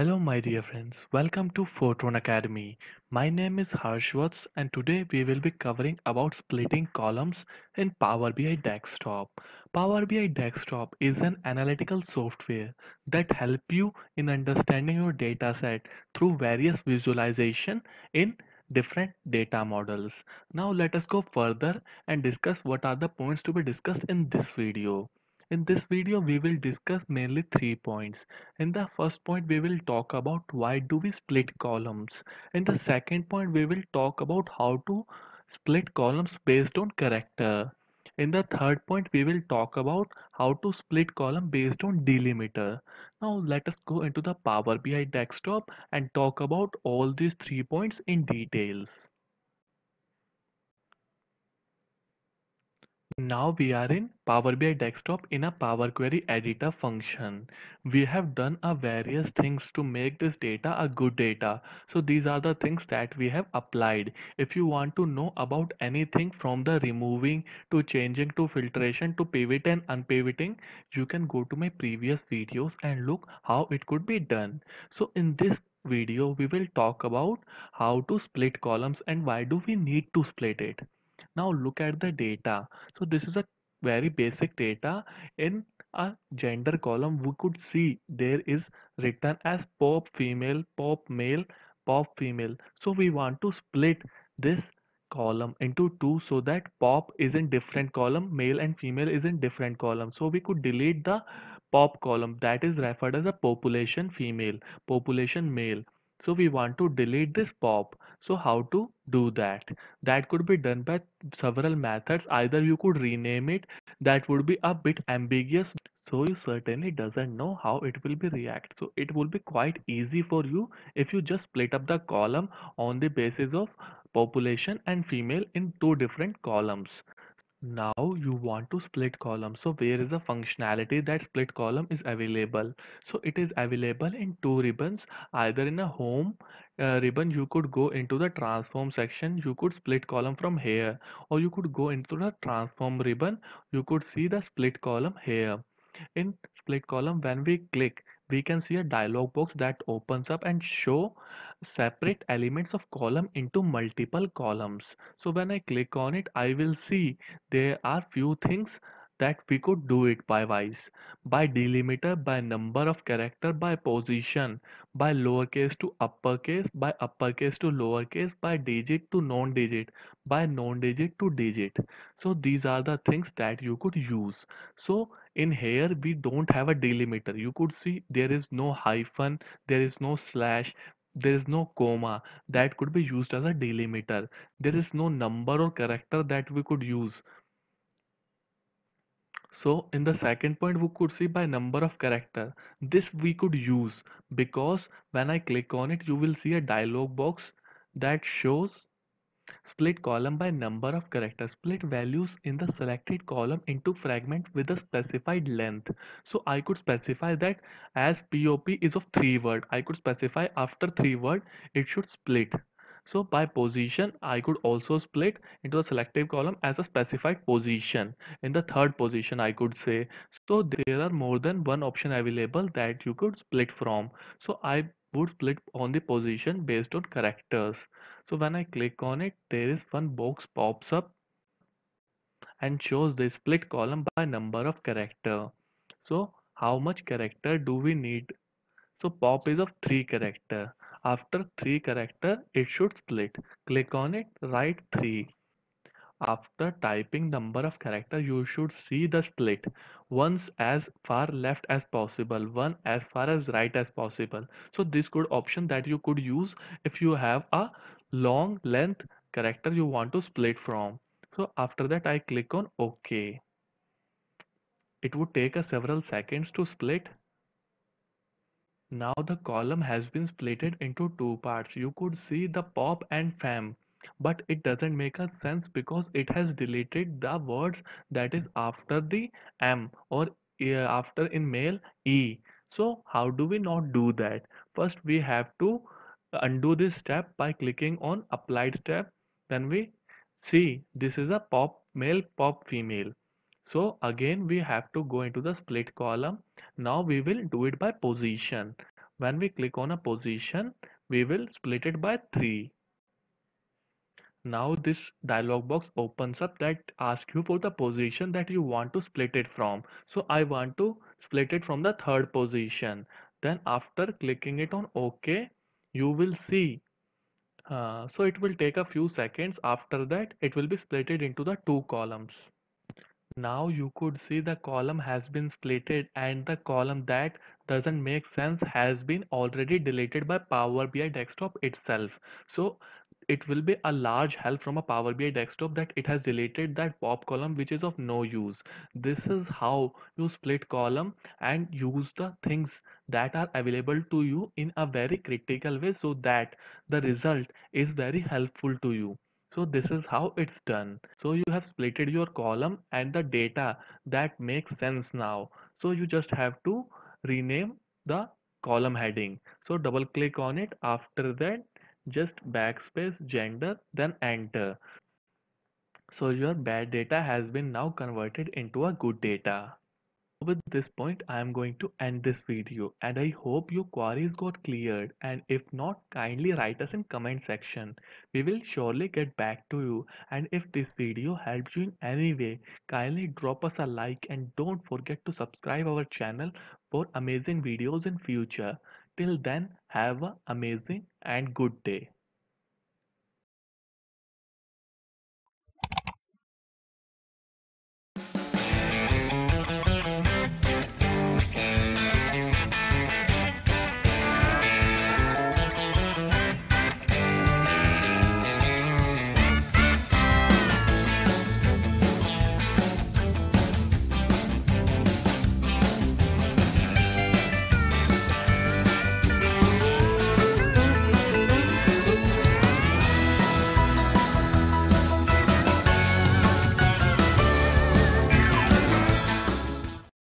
Hello, my dear friends. Welcome to Photon Academy. My name is Harshwats, and today we will be covering about splitting columns in Power BI Desktop. Power BI Desktop is an analytical software that help you in understanding your data set through various visualization in different data models. Now let us go further and discuss what are the points to be discussed in this video. In this video, we will discuss mainly 3 points. In the first point, we will talk about why do we split columns. In the second point, we will talk about how to split columns based on character. In the third point, we will talk about how to split column based on delimiter. Now let us go into the Power BI desktop and talk about all these 3 points in details. Now we are in Power BI Desktop in a Power Query editor function. We have done a various things to make this data a good data. So these are the things that we have applied. If you want to know about anything from the removing to changing to filtration to pivot and unpivoting, you can go to my previous videos and look how it could be done. So in this video, we will talk about how to split columns and why do we need to split it. Now look at the data. So this is a very basic data. In a gender column, we could see there is written as pop female, pop male, pop female. So we want to split this column into two so that pop is in different column, male and female is in different column. So we could delete the pop column that is referred as a population female, population male. So we want to delete this pop. So how to do that? That could be done by several methods. Either you could rename it, that would be a bit ambiguous, so you certainly doesn't know how it will be react. So it will be quite easy for you if you just split up the column on the basis of population and female in two different columns. Now you want to split column. So where is the functionality that split column is available? So it is available in two ribbons. Either in a home ribbon, you could go into the transform section. You could split column from here, or you could go into the transform ribbon. You could see the split column here. In split column, when we click, we can see a dialog box that opens up and show separate elements of column into multiple columns. So when I click on it, I will see there are few things that we could do it by wise, by delimiter, by number of character, by position, by lowercase to uppercase, by uppercase to lowercase, by digit to non-digit, by non-digit to digit. So these are the things that you could use. So in here we don't have a delimiter. You could see there is no hyphen, there is no slash, there is no comma that could be used as a delimiter. There is no number or character that we could use. So in the second point, we could see by number of character. This we could use because when I click on it, you will see a dialog box that shows split column by number of characters. Split values in the selected column into fragment with a specified length. So I could specify that as POP is of 3 word. I could specify after 3 word it should split. So by position, I could also split into the selective column as a specified position. In the third position, I could say. So there are more than one option available that you could split from. So I would split on the position based on characters. So when I click on it, there is one box pops up and shows the split column by number of character. So how much character do we need? So pop is of 3 character. After 3 character, it should split. Click on it, write 3. After typing number of character, you should see the split. Once as far left as possible, one as far as right as possible. So this could option that you could use if you have a long length character you want to split from. So after that I click on OK. It would take a several seconds to split. Now the column has been splitted into two parts. You could see the pop and fam, but it doesn't make a sense because it has deleted the words that is after the m or after in male e. So how do we not do that? First we have to undo this step by clicking on applied step. Then we see this is a pop male, pop female. So again we have to go into the split column. Now we will do it by position. When we click on a position, we will split it by 3. Now this dialog box opens up that asks you for the position that you want to split it from. So I want to split it from the third position. Then after clicking it on OK, you will see. So it will take a few seconds. After that, it will be splitted into the 2 columns. Now you could see the column has been splitted and the column that doesn't make sense has been already deleted by Power BI desktop itself. So it will be a large help from a Power BI desktop that it has deleted that pop column which is of no use. This is how you split column and use the things that are available to you in a very critical way so that the result is very helpful to you. So this is how it's done. So you have splitted your column and the data that makes sense now. So you just have to rename the column heading. So double click on it. After that, just backspace gender, then enter. So your bad data has been now converted into a good data. With this point, I am going to end this video and I hope your queries got cleared, and if not, kindly write us in comment section. We will surely get back to you, and if this video helped you in any way, kindly drop us a like and don't forget to subscribe our channel for amazing videos in future. Till then, have an amazing and good day.